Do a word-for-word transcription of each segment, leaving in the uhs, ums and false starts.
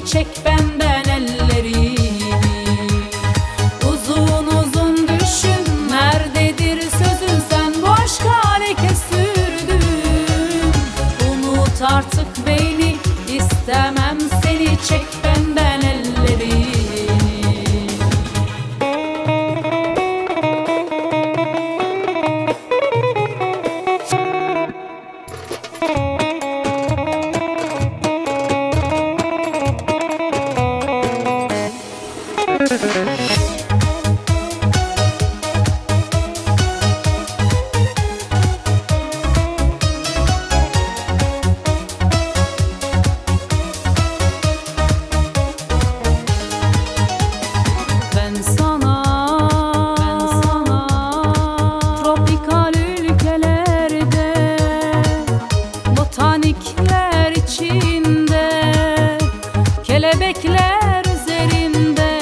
çek benden ellerini. Uzun uzun düşün, nerededir sözün, sen bu aşka leke sürdün. Unut artık beni, istemem seni, çek benden ellerini. Ben sana, ben sana tropikal ülkelerde, botanikler içinde, kelebekler üzerinde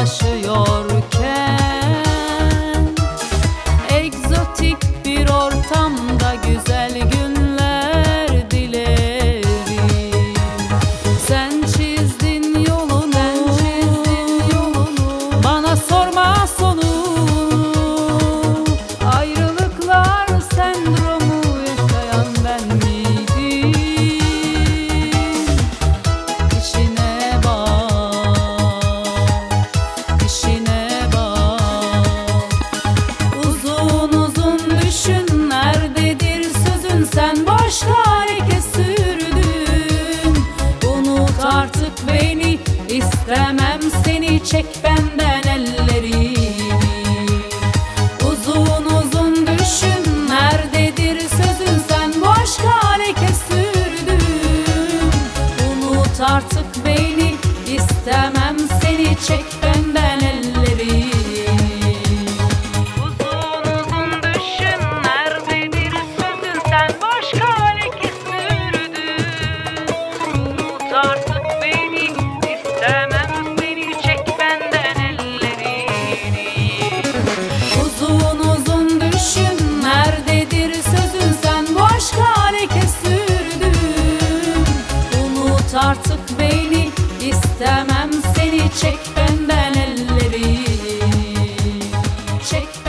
dolaşıyorken, egzotik bir ortamda güzel günler dilerim. Sen çizdin yolunu, sen çizdin yolunu, bana sorma sonu. Ayrılıklar sendromu yaşayan ben miydim? İşine bak, işine bak. Uzun uzun düşün, nerededir sözün, sen başka leke sürdün. Unut artık beni, istemem seni, çek benden ellerini. Uzun uzun düşün, nerededir sözün, sen başka leke sürdün. Unut artık beni, istemem seni, çek benden ellerini. Uzun uzun düşün, nerededir sözün, sen başka leke sürdün. Unut artık beni, istemem seni, çek benden ellerini. Uzun uzun düşün, nerededir sözün, sen başka leke sürdün. Unut artık beni, istemem seni, çek benden ellerini. Çek